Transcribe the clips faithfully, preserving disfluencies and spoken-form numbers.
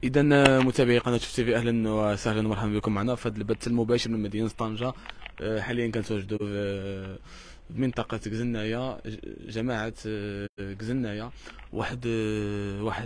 اذا متابعي قناه شوف تي في، اهلا وسهلا ومرحبا بكم معنا في هذا البث المباشر من مدينه طنجه. آه، حاليا كنتواجدوا في في منطقه كزنايه، ج- جماعه آه، كزنايه. واحد آه، واحد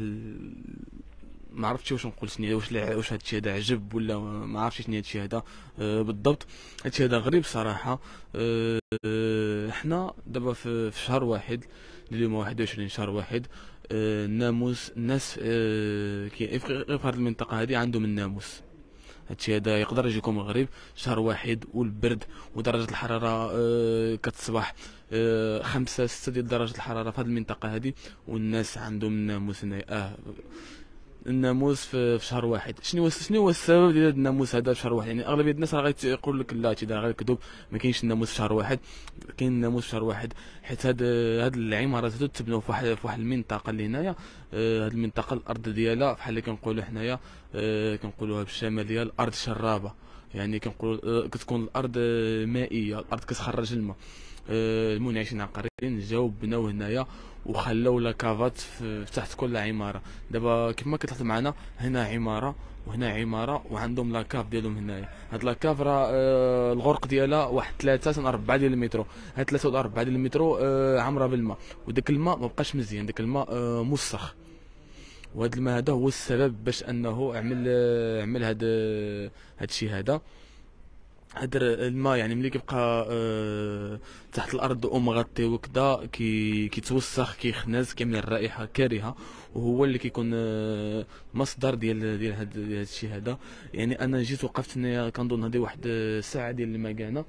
ما عرفتش واش نقول، شنو واش الع- واش هادشي هذا عجب ولا ما عرفتش شنو هادشي هذا آه، بالضبط. هادشي هذا غريب صراحه. آه، آه، حنا دابا في في شهر واحد، اليوم واحد وعشرين شهر واحد. آه، الناموس، الناس آه، كي غير في هذه المنطقه هذه عندهم الناموس. هادشي هذا يقدر يجيكم غريب، شهر واحد والبرد ودرجة الحرارة آه، كتصبح آه، خمسة ستة ديال درجة الحرارة في هذه المنطقة هذه، والناس عندهم الناموس هنايا. اه الناموس في, في شهر واحد. شنو هو شنو هو السبب ديال هذا الناموس هذا في شهر واحد؟ يعني اغلبيه الناس راه غيقول لك لا، هادشي دا غير كذوب، ما كاينش الناموس في شهر واحد. كاين الناموس في شهر واحد، حيت هاد هاد العمارات هادو تبناو في واحد في واحد المنطقه اللي هنايا. آه، هاد المنطقه الارض ديالها بحال اللي كنقولوا حنايا، آه، كنقولوها بالشماليه الارض شرابه. يعني كنقول آه، كتكون الارض آه، مائيه، الارض كتخرج الماء. آه، المنعشين العقاريين جاو بناو هنايا وخلاو لاكافات في في تحت كل عماره. دابا كما كتلاحظ معنا، هنا عماره وهنا عماره وعندهم لاكاف ديالهم هنايا. هاد لاكاف راه آه، الغرق ديالها واحد ثلاثة حتى أربعة ديال المترو. هاد ثلاثة ولا أربعة ديال المترو آه، عامره بالماء، وداك الماء ما بقاش مزيان، داك الماء آه، مسخ. وهاد الماء هذا هو السبب باش انه عمل آه، عمل هاد آه، هاد الشيء هذا. هاد الماء يعني ملي كيبقى آه، تحت الارض ومغطي وكذا كي كيتوسخ، كيخنز، كيعمل الرائحه كارهه، وهو اللي كيكون آه، مصدر ديال ديال هاد ديال هاد الشيء هذا. يعني انا جيت وقفت هنايا كنظن هذه واحد الساعه ديال المكانه،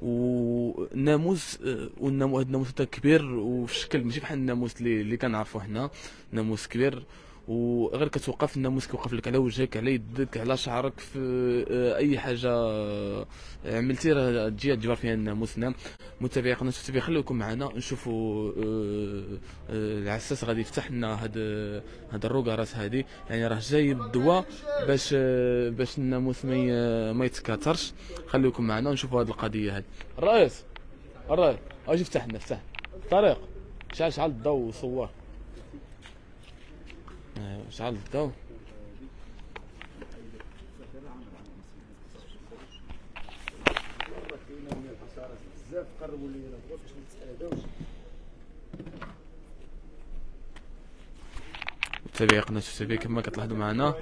والناموس آه، والناموس هاد الناموس هذا كبير وفي الشكل ماشي بحال الناموس اللي اللي كنعرفو حنا. ناموس كبير، وغير كتوقف الناموس كيوقف لك على وجهك، على يدك، على شعرك، في آه، اي حاجه آه، عملتي راه تجي تجبر فيها الناموس. نعم. متابعي قناه تي في، خليكم معنا نشوفوا آه، آه، العساس غادي يفتح لنا هاد هاد الروكارات هادي. يعني راه جاي بالدواء باش آه، باش الناموس ما ي- ما يتكاثرش. خليكم معنا نشوفوا هاد القضيه هادي. الرئيس، الرئيس اجي افتح لنا، افتح طريق، شعل شعل الضوء وصور. ايوا شعل الضوء. بزاف قربوا لي هنا باش ما نتسالهاوش. متابعي قناه تي في كما كتلاحظوا معنا،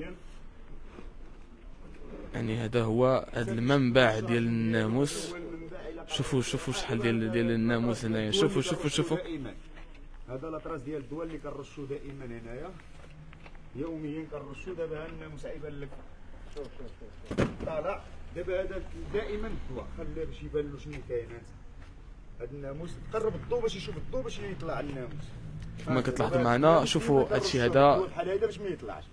يعني هذا هو هذا المنبع ديال الناموس. شوفوا شوفوا شحال ديال ديال الناموس هنايا. شوفوا شوفوا شوفوا. هذا لاطراس ديال الدواء اللي كنرشوا دائما هنايا، يوميا كنرشوا. دابا الناموس عيبان لك، شوف شوف شوف طالع. دابا هذا دائما الدواء خليه باش يبان له شنو كاينات. هذا الناموس قرب الضو باش يشوف الضو باش يطلع الناموس. كما كتلاحظوا معنا، شوفوا هادشي هذا. بحال هذا باش ما يطلعش.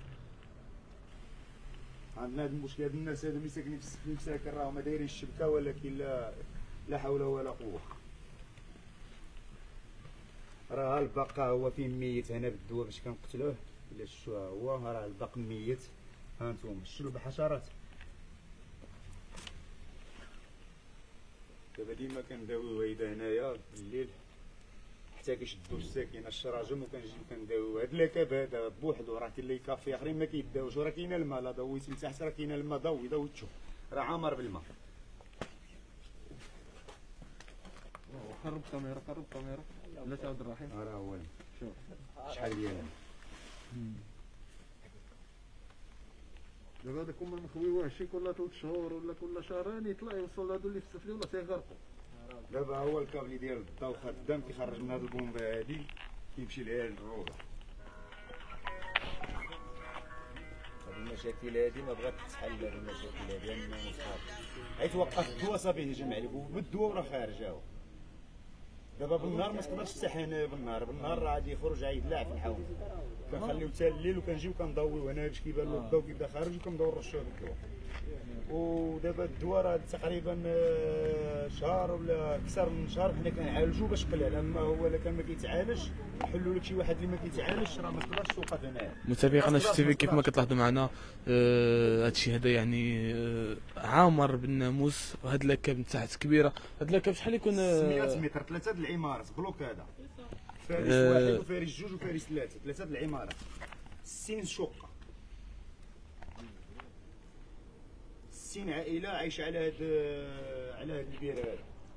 عندنا هذا المشكل، هاد الناس هادو اللي ساكنين في المساكن راهم ما دايرين الشبكه، ولكن لا لا حول ولا قوه. راه الباقا هو فيه ميت هنا بالدواء باش كنقتلوه. الا شفتوها هو راه الباق ميت. ها انتم شلو بحشرات. دابا ديما كنداويو هيدا هنايا بالليل حتى كيشدو الساكنه الشراجم، وكنجيو كنداويو هاد لاكاب هذا بوحدو. راه كاين لي كافي اخرين ما كيداوش، وراه كاين الماء. لا ضويتي لتحت راه كاين الماء، ضوي ضوي تشوف راه عامر بالماء. قرب الكاميرا، قرب الكاميرا. لا تعود الرحيم. راه هو شوف شحال ديال دابا هذاك هما نخويوه شي كل ثلاث شهور ولا كل شهرين يطلع يوصل هادو اللي في السفلي ولا تيغرقوا. دابا هو الكابل ديال الضو خدام كيخرج من هاد البومبه هادي كيمشي لها للروضه. هاد المشاكل هادي ما بغات تتحل. هاد المشاكل هادي لأنه مصحاب حيت وقف الدواء صافي يهجم عليك، وبالدواء راه خارج هاهو. دابا بالنهار ما تقدرش تستحن بالنهار، بالنهار راه غادي يخرج غيدلع في الحوم. كنخليو حتى الليل وكنجيو كنضويو هنا باش كيبان له الضو كيبدا خارج، وكنبداو نرشوه بالدواء. ودابا الدواء راه تقريبا آه، شهر ولا اكثر من شهر حنا كنعالجو باش قلال. اما هو الا كان ما كيتعالج نحلوا لك شي واحد اللي ما كيتعالجش راه ما تقدرش توقف هنايا. متابعي قناه تي في كيف ما كتلاحظوا معنا، آه، هادشي هذا يعني آه، عامر بالناموس. وهاد لاكاب من تحت كبيره. هاد لاكاب شحال يكون؟ آه، ستمية متر، ثلاثه د العمارات بلوك هذا. فارس آه. واحد وفارس جوج وفارس ثلاثه، ثلاثه د العمارات ستين شقه. ستين عائله عايشه على هاد على هاد البير هذا.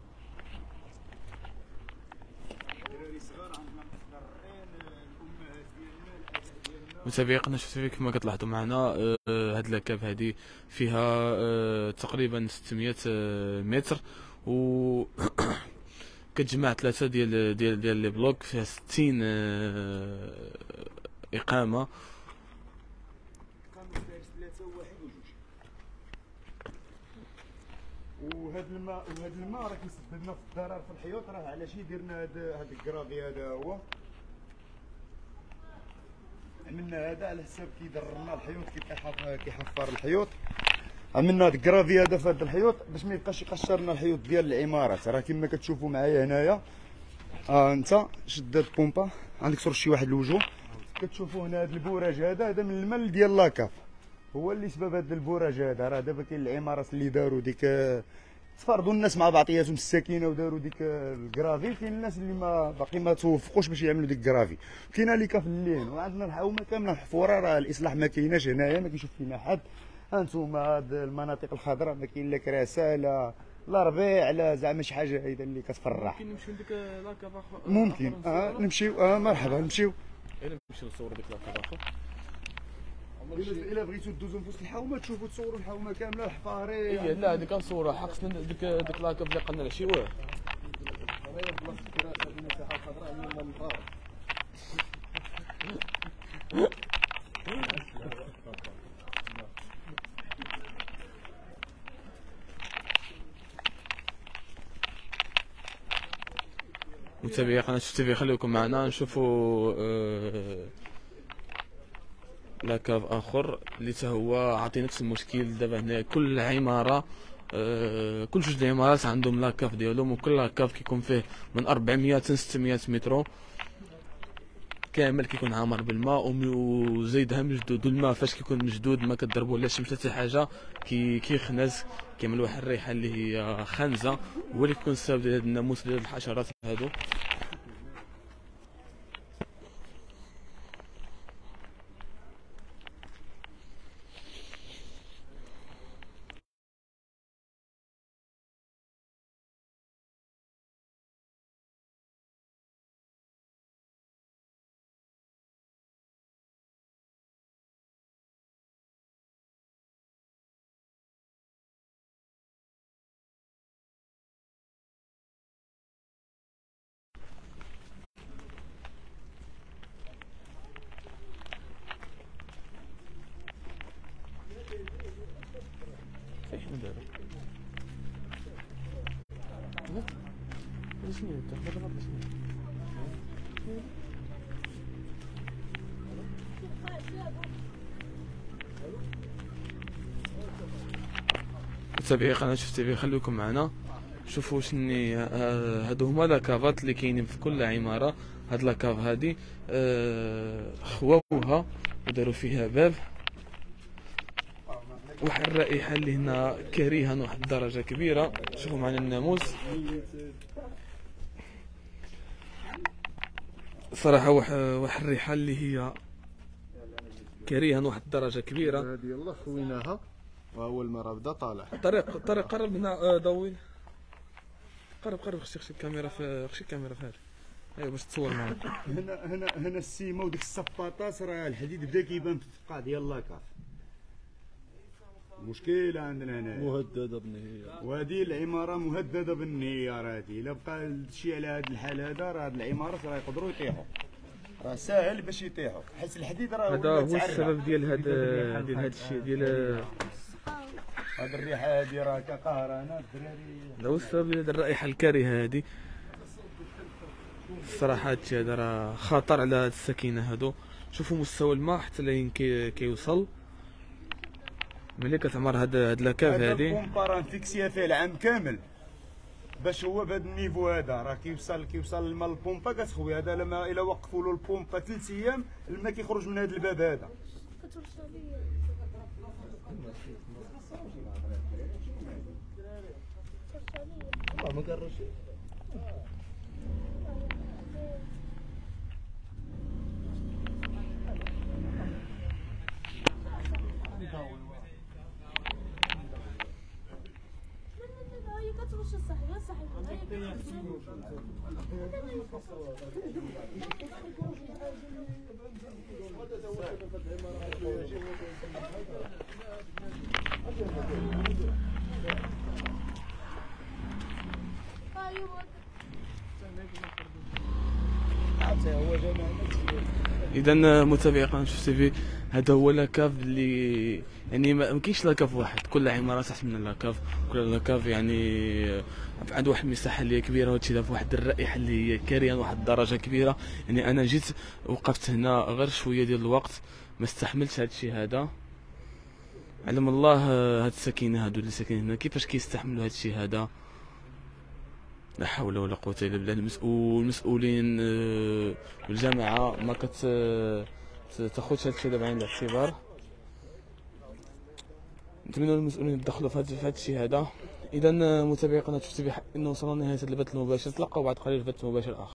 دراري صغار عندنا متضررين، الامهات ديالنا الاباء ديالنا. متابعي قناه شوف تي في كما كتلاحظوا معنا آه، هاد لاكاف هادي فيها آه، تقريبا ستمية آه، متر، و كتجمع ثلاثه ديال ديال ديال لي بلوك فيها ستين آه، اقامه. كانوا داير ثلاثه وواحد وجوج. وهاد الماء وهاد الماء راه كيسبب لنا في الضرر في الحيوط، راه علاش درنا هاد هاد الكرافي هذا هو. عملنا هذا على حساب كيضرنا الحيوط، كيحفر كيحفر الحيوط. عملنا هاد الكرافي هذا في هاد الحيوط باش ما يبقاش يقشر لنا الحيوط ديال العمارات. راه كما كتشوفوا معايا هنايا، ها انت شد هاد البومبا عندك ترش شي واحد الوجه. كتشوفوا هنا هاد البوراج هذا هذا من الماء ديال لاكاف، هو اللي سبب هاد البوراج هذا. راه دابا كاين العمارات اللي داروا ديك تفرضوا الناس مع بعضياتهم السكينه وداروا ديك الكرافي، كاين الناس اللي ما باقي ما توفقوش باش يعملوا ديك الكرافي. كاينه اللي في اللين، وعندنا الحومه كامله محفوره، راه الاصلاح ما كايناش هنايا، ما كيشوف فينا حد. هانتوما هاد المناطق الخضراء ما كاين لا كراسه لا لا ربيع لا زعما شي حاجه هيدا اللي كتفرح. ممكن نمشيو لديك لاكاف اخر؟ ممكن اه نمشيو، اه مرحبا نمشيو. الا نمشيو نصوروا ديك لاكاف اخر. الا الا بغيتو دوزو في وسط الحومه تشوفوا تصوروا الحومه كامله الحفاري. اي لا هذيك كنصورها حق ديك ديك لاكاف اللي قلنا العشيوه. هنايا بلاصه الكراسه ديال المساحه الخضراء من المنظار. متابعي قناه شوف تي في خليكم معنا نشوفوا آه لاكاف اخر اللي حتى هو عاطي نفس المشكل. دابا هنا كل عماره آه كل جوج العمارات عندهم لاكاف ديالهم، وكل لاكاف كيكون فيه من أربعمية حتى ستمية متر كامل، كيكون عامر بالماء وزيدها مجدود. والماء فاش كيكون مجدود ما كتضربوا لا الشمس حتى حاجه كي كيخنز، كيعمل واحد الريحه اللي هي خانزه، هو اللي كيكون السبب ديال هاد الناموس ديال الحشرات هادو. شنو دابا؟ هذا شنو انت؟ هذا غلط شنو؟ متابعي قناه شوف تي في خليكم معنا شوفوا شني هادو هما لاكافات اللي كاينين في كل عماره. هاد لاكاف هادي آه خواوها وداروا فيها باب، واحد الرائحه اللي هنا كريهه لواحد الدرجه كبيره. شوفوا معنا الناموس صراحه واحد واحد الريحه اللي هي كريهه لواحد الدرجه كبيره. هذه يلاه خويناها واول مره بدا طالع. طريق طريق قرب هنا ضوي قرب قرب خصك خصك الكاميرا في خصك الكاميرا في هذا ايوا باش تصور معاك. هنا هنا هنا السيما وديك الصفاطات راه الحديد بدا كيبان في الفقاع ديال لاكاف. مشكلة عندنا هنا مهدده بالنهايه، وهذه العمارة مهددة بالانهيار. هذه إلا بقى شي على هذا الحال هذا راه هاد العمارات راه يقدروا يطيحوا، راه ساهل باش يطيحوا حيت الحديد راه هذا هو السبب ديال هذا ديال هذا الشيء ديال هاد الريحة هذه راه كقهرانة الدراري. هذا هو السبب ديال الرائحة الكريهة هذه. الصراحة هادشي هذا راه خطر على هاد السكينة هادو. شوفوا مستوى الماء حتى لين كي كيوصل ملي كتعمر هاد هاد لاكاف هادي. هذا البومبا راه نفيكسيها فيه العام كامل باش هو بهذا النيفو هذا راه كيوصل كيوصل الماء للبومبا كتخوي. هذا لما الا وقفوا له البومبا ثلاث ايام الماء كيخرج من هذا الباب هذا. ما قرش كتمشي صحيح صحيح اذا متابعي قناه شوف تي في، هذا هو لاكاف اللي يعني ما كاينش لاكاف واحد، كل عماره تحت من لاكاف، كل لاكاف يعني عند واحد المساحه اللي هي كبيره، وهادشي دابا واحد الرائحه اللي هي كاريه لواحد الدرجه كبيره. يعني انا جيت وقفت هنا غير شويه ديال الوقت، ما استحملتش هادشي هذا. علم الله هاد الساكنه هادو اللي ساكنين هنا كيفاش كيستحملوا هادشي هذا، لا حول ولا قوه الا بالله. المسؤول المسؤولين والجماعه ما كت تاخذش هادشي دابا بعين الاعتبار. نتمنى المسؤولين يدخلوا في هذا الشيء هذا. اذا متابعي قناه شوف تي في، انه وصلنا لنهايه البث المباشر، نتلاقاو بعد قليل في بث مباشر اخر.